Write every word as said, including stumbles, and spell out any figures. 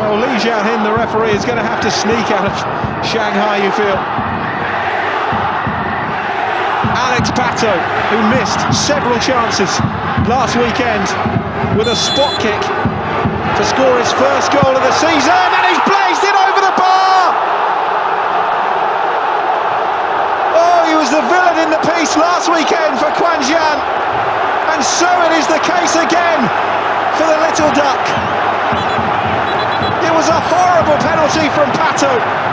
Well, Li Jiahin, the referee, is going to have to sneak out of Shanghai, you feel. Alex Pato, who missed several chances last weekend with a spot kick to score his first goal of the season, and he's placed it over the bar! Oh, he was the villain in the piece last weekend for Quanjian, and so it is the case again for the little duck. It was a horrible penalty from Pato.